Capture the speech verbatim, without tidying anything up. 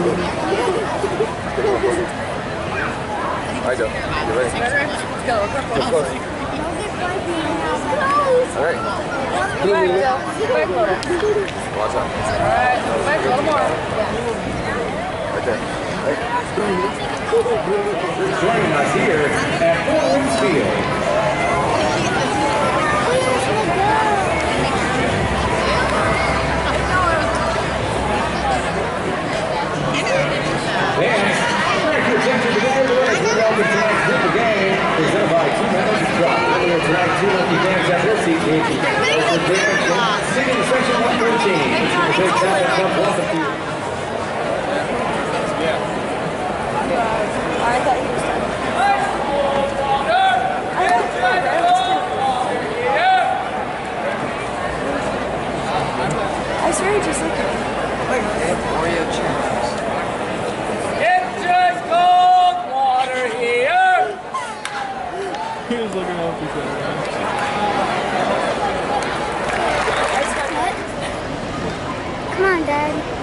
Alright, Joe. You ready? Let's go. Get close. Alright. Back, Joe. Back a little. Watch out. Alright. Back a little more. Right there. Right. Joining us here at Ford's Field. And thank you, attention to the winners. We welcome tonight's group of game presented by Two Members Truck. Earlier tonight, two lucky fans at their seats. Sitting in section one thirteen. It's going to take Tampa Cup welcome to you. I thought he was done. I swear he just looked at me. Oreo chips. It's just cold water here. He was looking up his head. Come on, Dad.